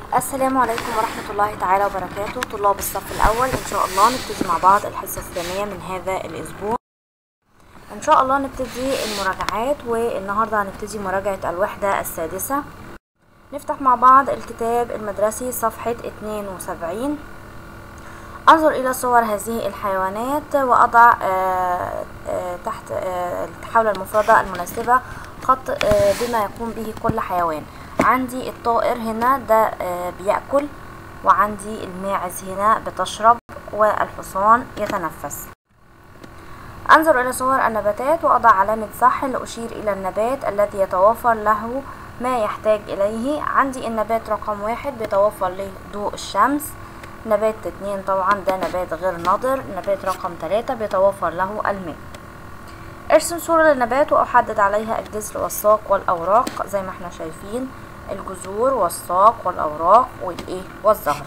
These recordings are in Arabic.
السلام عليكم ورحمة الله تعالى وبركاته. طلاب الصف الأول إن شاء الله نبتدي مع بعض الحصة الثانية من هذا الأسبوع. إن شاء الله نبتدي المراجعات، والنهاردة هنبتدي مراجعة الوحدة السادسة. نفتح مع بعض الكتاب المدرسي صفحة 72. أنظر إلى صور هذه الحيوانات وأضع تحت الحولة المفردة المناسبة خط بما يقوم به كل حيوان. عندي الطائر هنا ده بيأكل، وعندي الماعز هنا بتشرب، والحصان يتنفس. أنظر إلى صور النباتات وأضع علامة صح لأشير إلى النبات الذي يتوفر له ما يحتاج إليه. عندي النبات رقم 1 بيتوفر له ضوء الشمس. نبات 2 طبعا ده نبات غير نضر. نبات رقم 3 بيتوفر له الماء. ارسم صورة للنبات وأحدد عليها الجذر والساق والأوراق زي ما احنا شايفين، الجذور والساق والأوراق والزهر.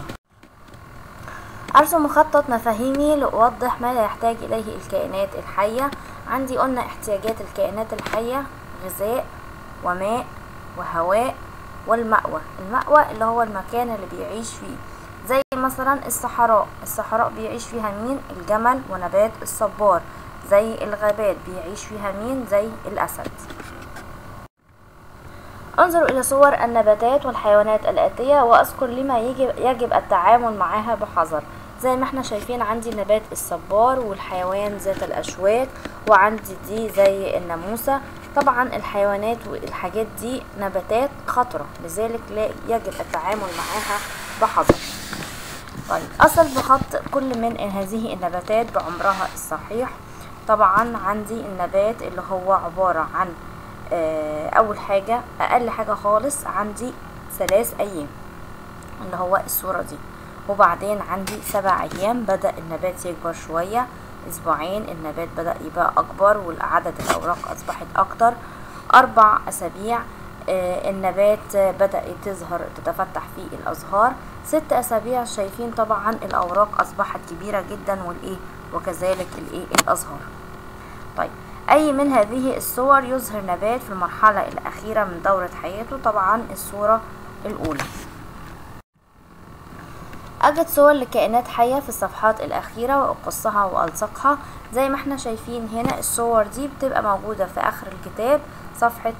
أرسم مخطط مفاهيمي لأوضح ما يحتاج إليه الكائنات الحية. عندي قلنا احتياجات الكائنات الحية: غذاء وماء وهواء والمأوى. المأوى اللي هو المكان اللي بيعيش فيه، زي مثلا الصحراء بيعيش فيها مين؟ الجمل ونبات الصبار. زي الغابات بيعيش فيها مين؟ زي الأسد. انظر إلى صور النباتات والحيوانات الآتية وأذكر لما يجب التعامل معها بحذر. زي ما احنا شايفين عندي نبات الصبار والحيوان ذات الأشواك، وعندي دي زي الناموسة. طبعا الحيوانات والحاجات دي نباتات خطرة، لذلك لا يجب التعامل معها بحذر. طيب، أصل بخط كل من هذه النباتات بعمرها الصحيح. طبعا عندي النبات اللي هو عبارة عن اول حاجة اقل حاجة خالص عندي 3 ايام اللي هو الصورة دي، وبعدين عندي 7 ايام بدأ النبات يكبر شوية، اسبوعين النبات بدأ يبقى اكبر وعدد الاوراق اصبحت اكتر، 4 اسابيع النبات بدأ تتفتح فيه الازهار، 6 اسابيع شايفين طبعا الاوراق اصبحت كبيرة جدا وكذلك الازهار. طيب، أي من هذه الصور يظهر نبات في المرحلة الأخيرة من دورة حياته؟ طبعا الصورة الأولى. أجد صور لكائنات حية في الصفحات الأخيرة وأقصها وألصقها. زي ما احنا شايفين هنا الصور دي بتبقى موجودة في آخر الكتاب صفحة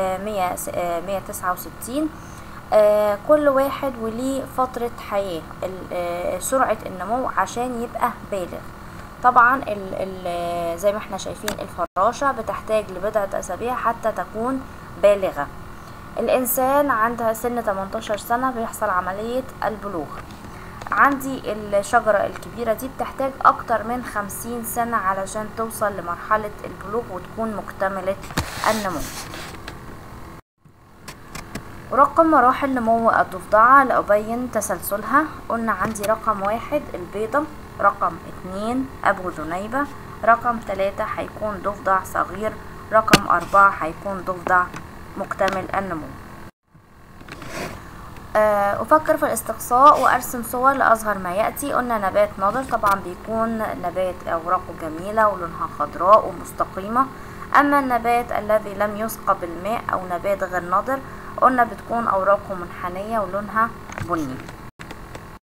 169. كل واحد وليه فترة حياة، سرعة النمو عشان يبقى بالغ. طبعا زي ما احنا شايفين الفراشة بتحتاج لبضعة أسابيع حتى تكون بالغة. الإنسان عند سن 18 سنة بيحصل عملية البلوغ. عندي الشجرة الكبيرة دي بتحتاج أكتر من 50 سنة علشان توصل لمرحلة البلوغ وتكون مكتملة النمو. ورقم مراحل نمو الضفدعة لأبين تسلسلها. قلنا عندي رقم 1 البيضة، رقم 2 أبو ذنيبة، رقم 3 هيكون ضفدع صغير، رقم 4 هيكون ضفدع مكتمل النمو. أفكر في الاستقصاء وأرسم صور لأظهر ما يأتي. قلنا نبات نضر طبعا بيكون نبات أوراقه جميلة ولونها خضراء ومستقيمة. أما النبات الذي لم يسقى بالماء أو نبات غير نضر قلنا بتكون أوراقه منحنية ولونها بني.